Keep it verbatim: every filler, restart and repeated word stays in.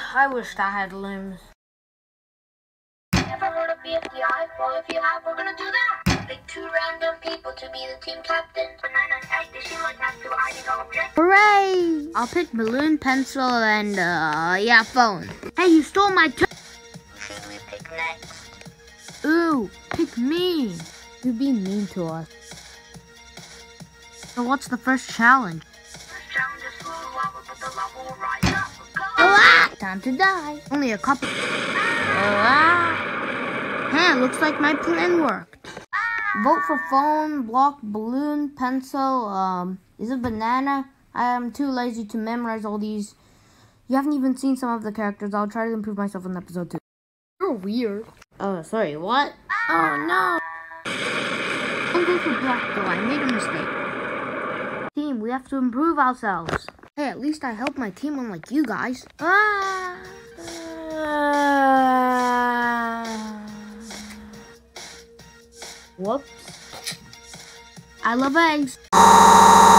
I wished I had limbs. Never heard of B F T I? Well, if you have, we're gonna do that. Pick two random people to be the team captain. Banana and egg, they seem like that's two ideal objects. Hooray! I'll pick balloon, pencil, and, uh, yeah, phone. Hey, you stole my turn! Who should we pick next? Ooh, pick me! You're being mean to us. So what's the first challenge? First challenge is through the lava, but the lava will rise up. Go! Ah! Time to die. Only a couple. Ah! Hey, looks like my plan worked. Vote for phone, block, balloon, pencil, um, is it banana? I am too lazy to memorize all these. You haven't even seen some of the characters. I'll try to improve myself in episode two. You're weird. Oh, sorry, what? Oh, no. Don't go for block, though. I made a mistake. Team, we have to improve ourselves. Hey, at least I helped my team unlike you guys. Ah! Whoops. I love eggs.